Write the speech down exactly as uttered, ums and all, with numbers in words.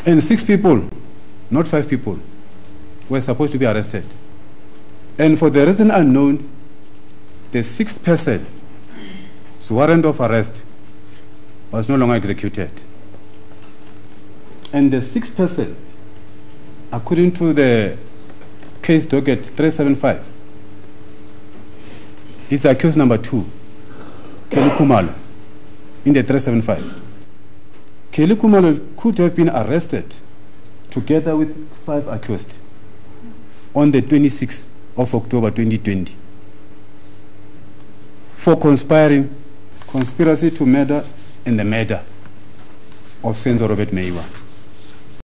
And six people, not five people, were supposed to be arrested. And for the reason unknown, the sixth person's warrant of arrest was no longer executed. And the sixth person, according to the case docket three seventy-five, it's accused number two, Kelly Khumalo, in the three seventy-five. Kelly Khumalo could have been arrested together with five accused on the twenty-sixth of October twenty twenty for conspiring, conspiracy to murder and the murder of Senzo meyiwa.